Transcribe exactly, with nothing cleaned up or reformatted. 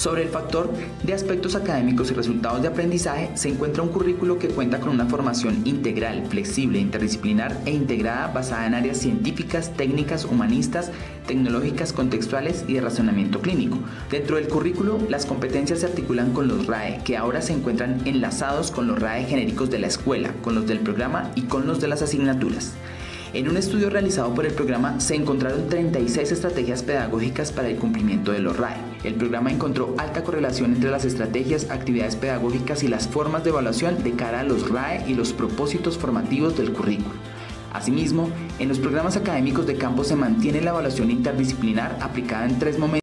Sobre el factor de aspectos académicos y resultados de aprendizaje, se encuentra un currículo que cuenta con una formación integral, flexible, interdisciplinar e integrada basada en áreas científicas, técnicas, humanistas, tecnológicas, contextuales y de razonamiento clínico. Dentro del currículo, las competencias se articulan con los R A E, que ahora se encuentran enlazados con los R A E genéricos de la escuela, con los del programa y con los de las asignaturas. En un estudio realizado por el programa se encontraron treinta y seis estrategias pedagógicas para el cumplimiento de los R A E. El programa encontró alta correlación entre las estrategias, actividades pedagógicas y las formas de evaluación de cara a los R A E y los propósitos formativos del currículo. Asimismo, en los programas académicos de campo se mantiene la evaluación interdisciplinar aplicada en tres momentos